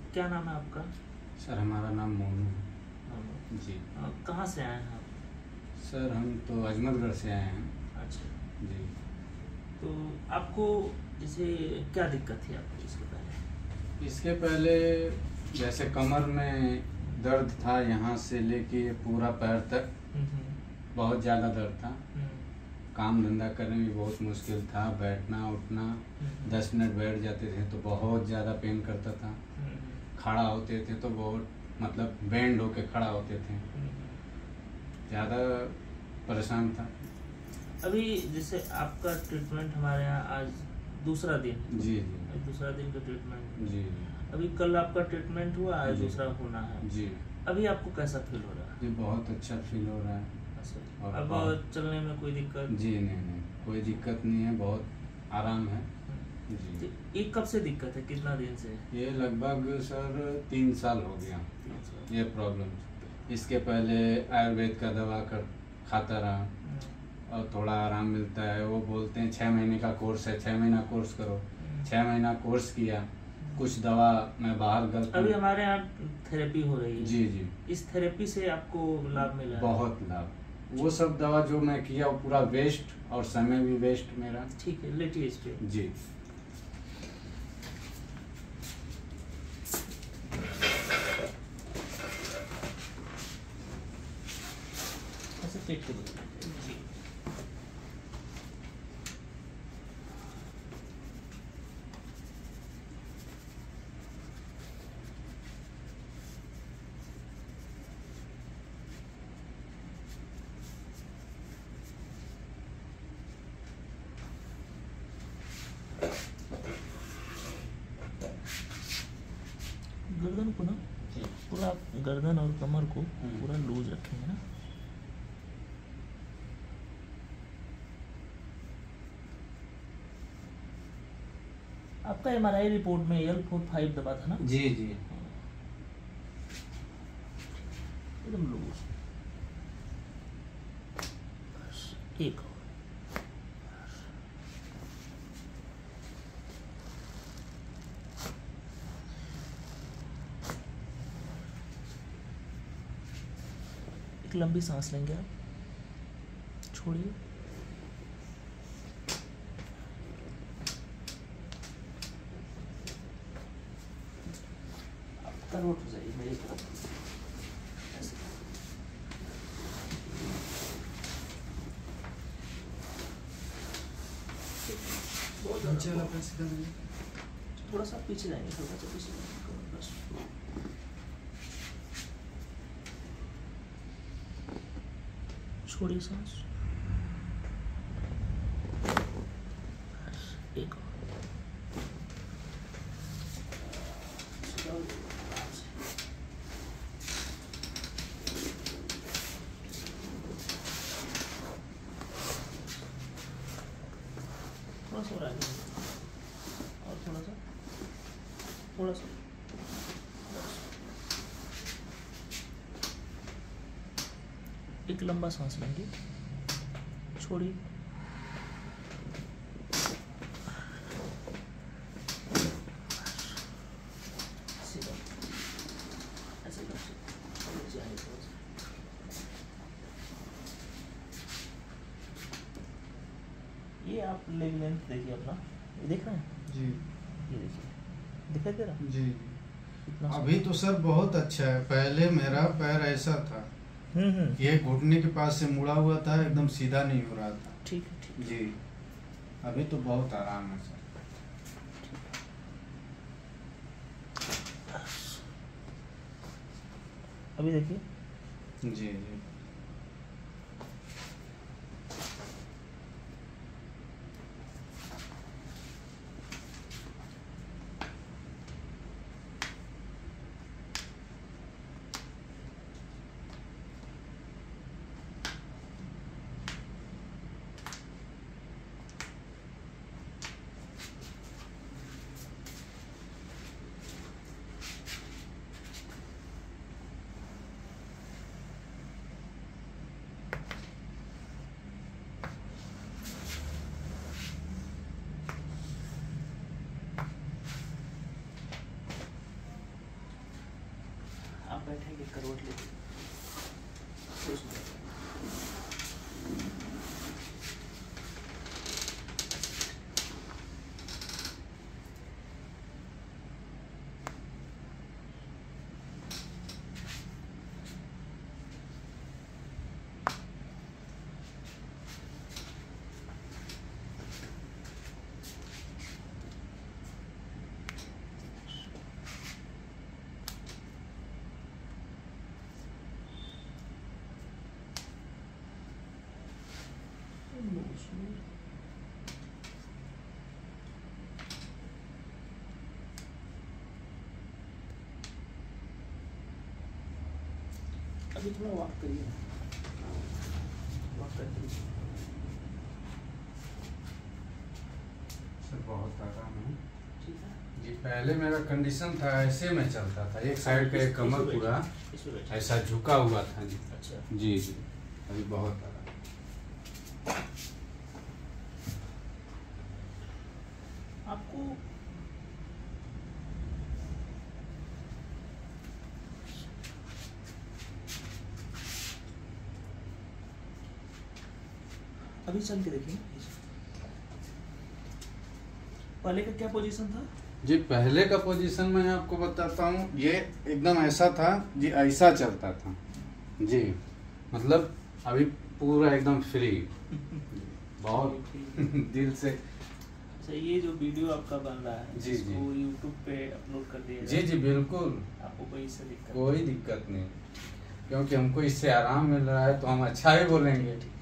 क्या नाम है आपका? सर हमारा नाम मोनू है। मोनू। जी कहाँ से आए हैं आप? सर हम तो अजमतगढ़ से आए हैं। अच्छा, जी तो आपको जैसे क्या दिक्कत थी आपको इसके पहले? इसके पहले जैसे कमर में दर्द था, यहाँ से लेके पूरा पैर तक बहुत ज़्यादा दर्द था। काम धंधा करने में बहुत मुश्किल था, बैठना उठना 10 मिनट बैठ जाते थे तो बहुत ज़्यादा पेन करता था। खड़ा होते थे तो बहुत मतलब बेंड होके खड़ा होते थे, ज़्यादा परेशान था। अभी जैसे आपका ट्रीटमेंट हमारे यहाँ आज दूसरा दिन है। जी जी दूसरा दिन का ट्रीटमेंट। जी अभी कल आपका ट्रीटमेंट हुआ, आज जी। दूसरा होना है। जी अभी आपको कैसा फील हो रहा है? जी बहुत अच्छा फील हो रहा है। और अब चलने में कोई दिक्कत? जी नहीं कोई दिक्कत नहीं है, बहुत आराम है। जी ये कब से दिक्कत है, कितना दिन से? ये लगभग सर 3 साल हो गया 3 साल। ये प्रॉब्लम। इसके पहले आयुर्वेद का दवा कर खाता रहा और थोड़ा आराम मिलता है। वो बोलते हैं 6 महीने का कोर्स है, 6 महीना कोर्स करो। 6 महीना कोर्स किया, कुछ दवा मैं बाहर गलत। अभी हमारे यहाँ थेरेपी हो रही है। जी जी इस थेरेपी से आपको लाभ मिला है? बहुत लाभ। वो सब दवा जो मैं किया वो पूरा वेस्ट और समय भी वेस्ट मेरा। ठीक है, लेटिए इस पे। जी ऐसे पेट के बल। जी गर्दन को ना पूरा, गर्दन और कमर को पूरा लूज रखेंगे ना। आपका MRI रिपोर्ट में L45 दबा था ना? जी जी एकदम लूज। एक और। एक लंबी सांस लेंगे आप, छोड़िए। आप करवट हो जाइए मेरी तरफ। ऐसे। बहुत ज़्यादा। थोड़ा सा पीछे जाएंगे, थोड़ा सा पीछे जाएंगे बस। छोड़िए सांस। एक और। थोड़ा सा और आगे, और थोड़ा सा, थोड़ा सा। एक लंबा सांस लेंगे, छोड़िए। सीधा ऐसे करके नीचे आएंगे थोड़ा सा। ये आप लेग लेंथ देखिए अपना, ये देख रहे हैं? जी ये देखिए, दिखाई दे रहा? जी इतना अभी तो सर बहुत अच्छा है। पहले मेरा पैर ऐसा था, ये घुटने के पास से मुड़ा हुआ था, एकदम सीधा नहीं हो रहा था। ठीक है, ठीक है। जी अभी तो बहुत आराम है सर। अभी देखिए। जी जी बैठेंगे करवट लेके तो उसमें अभी थोड़ा वॉक करिए, वॉक करके सर बहुत आराम है। ठीक है। जी पहले मेरा कंडीशन था ऐसे में चलता था, एक साइड का एक कमर पूरा इसमें बैठिए। ऐसा झुका हुआ था जी। अच्छा जी जी अभी बहुत आराम। आपको अभी चल के देखिए, पहले का क्या पोजीशन था? जी पहले का पोजीशन मैं आपको बताता हूँ, ये एकदम ऐसा था जी, ऐसा चलता था जी, मतलब अभी पूरा एकदम फ्री, बहुत दिल से। अच्छा ये जो वीडियो आपका बन रहा है जी, इसको जी। यूट्यूब पे अपलोड कर दिया जी जी बिल्कुल, आपको कोई इससे दिक्कत कोई दिक्कत नहीं, क्योंकि हमको इससे आराम मिल रहा है तो हम अच्छा ही बोलेंगे।